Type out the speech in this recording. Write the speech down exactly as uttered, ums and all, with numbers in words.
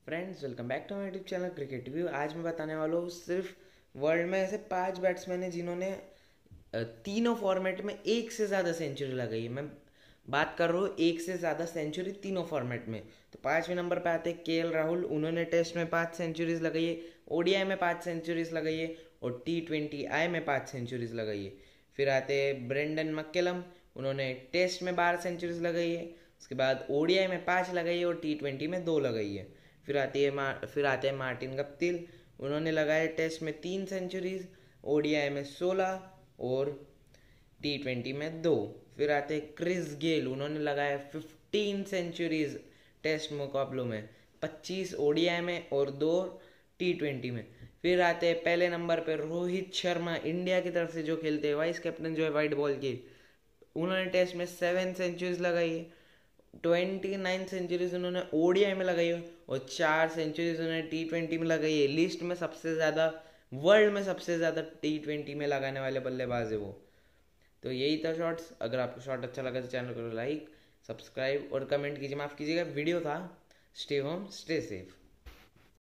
Friends, welcome back to my YouTube channel Cricket View. आज मैं बताने वाला हूँ सिर्फ वर्ल्ड में ऐसे पांच बैट्समैन हैं जिन्होंने अ, तीनों फॉर्मेट में एक से ज़्यादा सेंचुरी लगाई है। मैं बात कर रहा हूँ एक से ज़्यादा सेंचुरी तीनों फॉर्मेट में। तो पाँचवें नंबर पे आते हैं के एल राहुल। उन्होंने टेस्ट में पाँच सेंचुरीज लगाई है, ओ डी आई में पाँच सेंचुरीज लगाई है और टी ट्वेंटी आई में पाँच सेंचुरीज लगाई है। फिर आते हैं ब्रेंडन मैकलम। उन्होंने टेस्ट में बारह सेंचुरीज लगाई है, उसके बाद ओ डी आई में पाँच लगाई है और टी ट्वेंटी में दो लगाई है। फिर आती है मा फिर आते हैं मार्टिन गप्टिल। उन्होंने लगाए टेस्ट में तीन सेंचुरीज, ओ डी आई में सोलह और टी ट्वेंटी में दो। फिर आते हैं क्रिस गेल। उन्होंने लगाए फिफ्टीन सेंचुरीज टेस्ट मुकाबलों में, पच्चीस ओ डी आई में और दो टी ट्वेंटी में। फिर आते हैं पहले नंबर पर रोहित शर्मा, इंडिया की तरफ से जो खेलते हैं, वाइस कैप्टन जो है वाइट बॉल की। उन्होंने टेस्ट में सेवन सेंचुरीज लगाई है, ट्वेंटी नाइन सेंचुरीज उन्होंने ओ डी आई में लगाई है और चार सेंचुरीज उन्होंने टी ट्वेंटी में लगाई है। लिस्ट में सबसे ज़्यादा, वर्ल्ड में सबसे ज़्यादा टी ट्वेंटी में लगाने वाले बल्लेबाज है वो। तो यही था शॉर्ट्स। अगर आपको शॉर्ट अच्छा लगा तो चैनल को लाइक, सब्सक्राइब और कमेंट कीजिए। माफ़ कीजिएगा, वीडियो था। Stay home, stay safe.